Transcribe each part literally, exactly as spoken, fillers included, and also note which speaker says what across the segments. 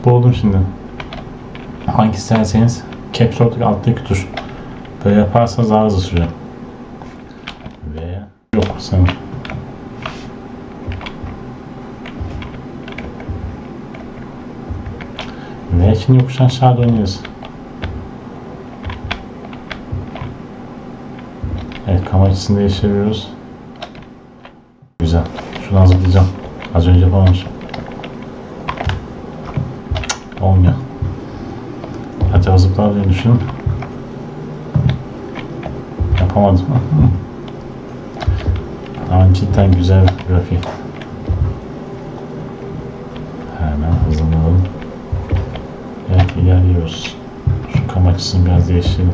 Speaker 1: Buldum şimdi. Hangi isterseniz Caps Lock'taki alttaki tuş. Böyle yaparsanız daha hızlı sürüyor. Ve yok sanırım. Ve şimdi yokuş aşağı dönüyoruz. Evet, kamera açısını değiştiriyoruz. Güzel. Şunu hazırlayacağım. Az önce yapamamışım. Olmuyor. Acaba zıplar diye düşünün. Yapamadım. Ama cidden güzel bir grafik. Hemen hızlanalım. Evet, ilerliyoruz. Şu kam açısını biraz değiştirelim.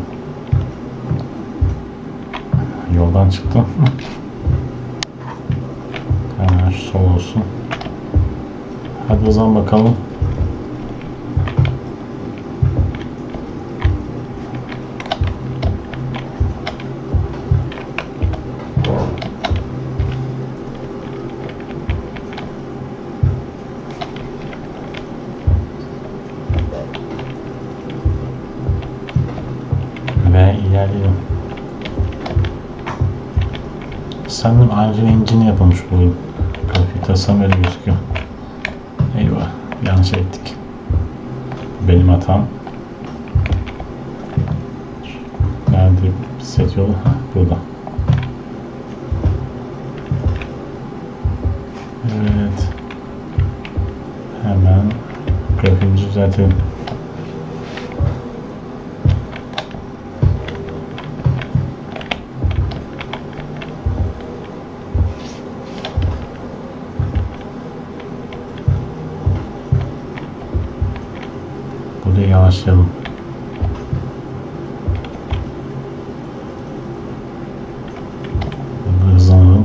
Speaker 1: Yoldan çıktım. Hemen şu sol olsun. Hadi o zaman bakalım. Ve ilerleyelim. Sanırım Unreal Engine yapılmış bu oyun. Grafik tasarım öyle gözüküyor. Eyvah, yanlış ettik. Benim hatam. Nerede set yolu? Heh, burada. Evet. Hemen grafiğimizi düzeltelim. Burada yavaşlayalım. Burada hızlanalım.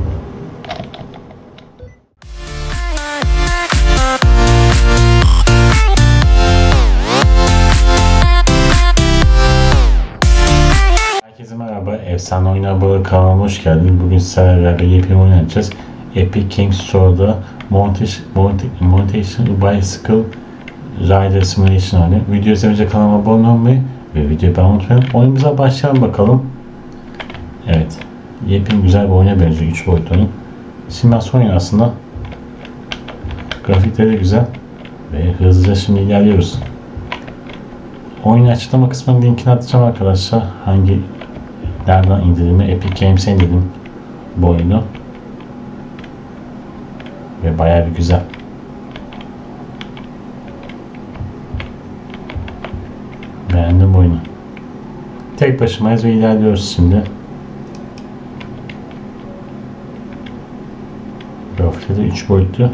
Speaker 1: Herkese merhaba. Efsane Oyunlar Balı kanalıma hoş geldiniz. Bugün sizlerle beraber yepyeni oyun oynayacağız. Epic Games Store'da Montation Bicycle Rider Simulation oyunu. Video izlemeyince kanalıma abone olmayı ve videoyu beğenmeyi unutmayın. Oyunumuza başlayalım bakalım. Evet. Yepyeni güzel bir oyuna benziyor. üç boyutlu. Simülasyon oyunu aslında. Grafikleri de güzel. Ve hızlıca şimdi ilerliyoruz. Oyun açıklama kısmının linkini atacağım arkadaşlar. Hangi nereden indirdiğimi, Epic Games'e indirdim bu oyunu. Ve bayağı bir güzel. Beğendim bu oyunu. Tek başımayız ve ilerliyoruz şimdi. Grafikte de üç boyutlu.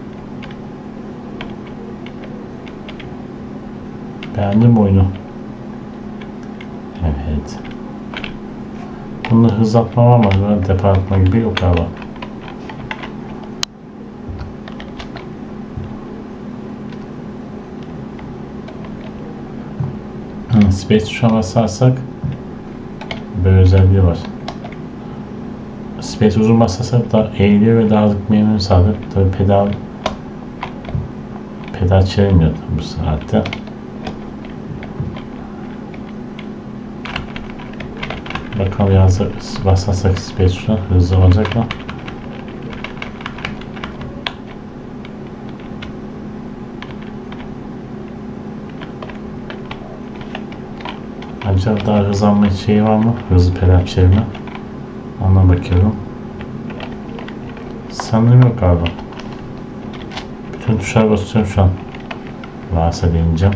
Speaker 1: Beğendim bu oyunu. Evet. Bunda hızlatma var mı? Böyle defa atma gibi yok galiba. Space tuşuna basarsak böyle özelliği var. Space uzun basarsak da eğiliyor ve daha hızlı memnun sağlıyor. Tabi pedal pedal çevirmiyor bu saatte. Bakalım biraz basarsak Space tuşuna hızlı olacak mı? Acaba daha hızlanma şeyi var mı? Hızlı pedal çevirme. Ona bakıyorum. Sanırım yok galiba. Bütün tuşlara basıyorum şu an. Varsa deneyeceğim.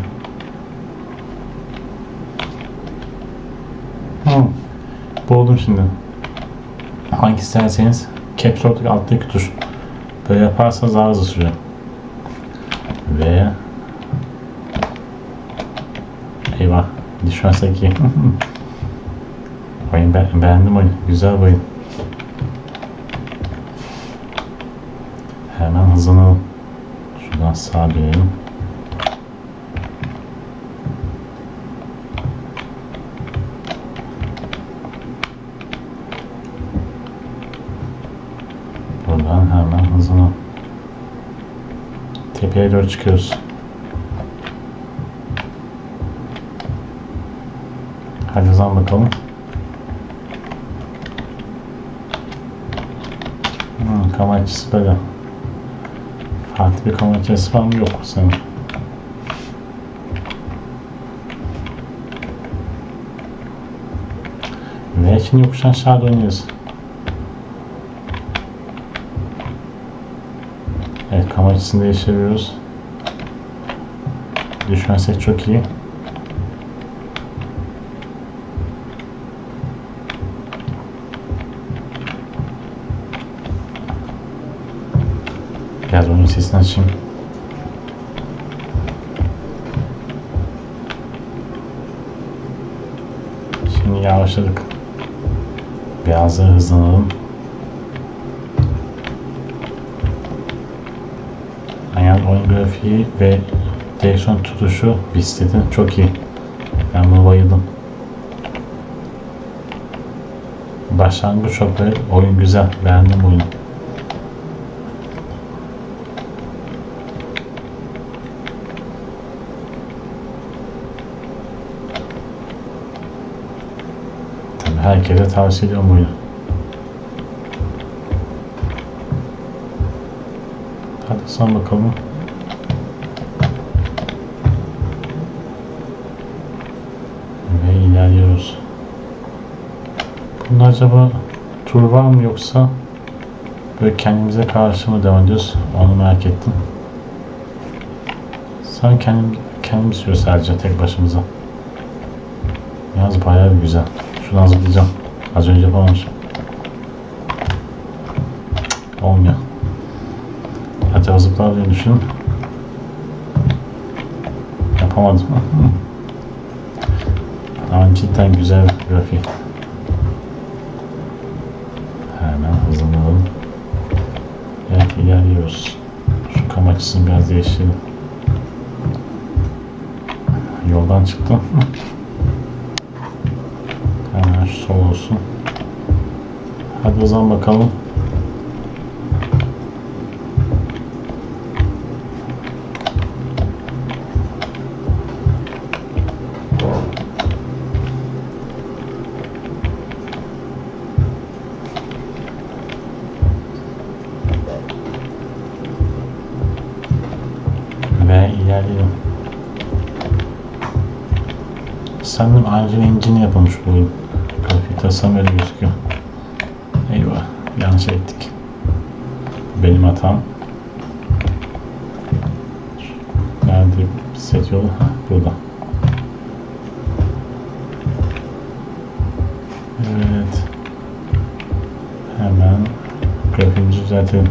Speaker 1: Hmm. Buldum şimdi. Hangi isterseniz Caps Lock'taki alttaki tuş. Böyle yaparsanız daha hızlı sürüyor. Ve eyvah. Düşmezsek iyi. Oyun be beğendim oyun. Güzel oyun. Hemen hızlanalım. Şuradan sağa dönelim. Buradan hemen hızlanalım. Tepeye doğru çıkıyoruz. Hadi hızlan bakalım. Hmm, kameraçısı böyle. Farklı bir kameraçısı var mı? Yok sanırım. Ve şimdi yokuş aşağı dönüyoruz. Evet, kamera açısını değiştiriyoruz. Düşmezsek çok iyi. Biraz oyun sesini açayım. Şimdi yavaşladık. Biraz daha hızlanalım. Yani oyun grafiği ve direksiyon tutuşu bisikleti çok iyi. Ben buna bayıldım. Başlangıç çok böyle, oyun güzel. Beğendim oyunu. Tabii herkese tavsiye ediyorum oyunu. Hadi son bakalım. Ve ilerliyoruz. Bunda acaba tur var mı yoksa böyle kendimize karşı mı devam ediyoruz? Onu merak ettim. Sanki kendim, kendim istiyor sadece tek başımıza. Yalnız bayağı güzel. Şunu hazırlayacağım. Az önce yapamamışım. Olmuyor. Acaba zıplar diye düşünün. Yapamadım. Ama cidden güzel bir grafik. Hemen hızlanalım. Evet, ilerliyoruz. Şu kam açısını biraz değiştirelim. Yoldan çıktım. Hemen şu sol olsun. Hadi o zaman bakalım. Ve ilerleyelim. Sanırım Unreal Engine yapılmış bu oyun. Grafik tasarım öyle gözüküyor. Eyvah, yanlış ettik. Benim hatam. Nerede set yolu? Ha, burada. Evet. Hemen grafiğimizi düzeltelim.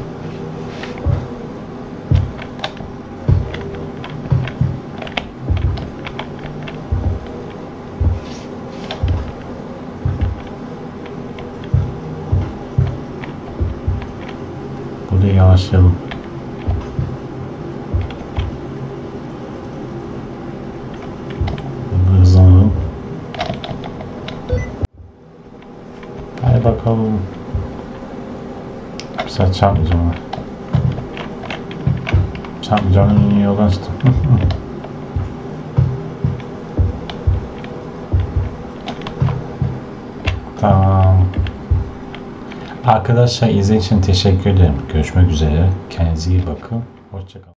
Speaker 1: Burada yavaşlayalım. Burada hızlanalım. Hadi bakalım. Bir saat çarpmayacağım ona. Çarpmayacağım, yeni yoldan çıktım. Tamam. Arkadaşlar izlediğiniz için teşekkür ederim. Görüşmek üzere. Kendinize iyi bakın. Hoşça kalın.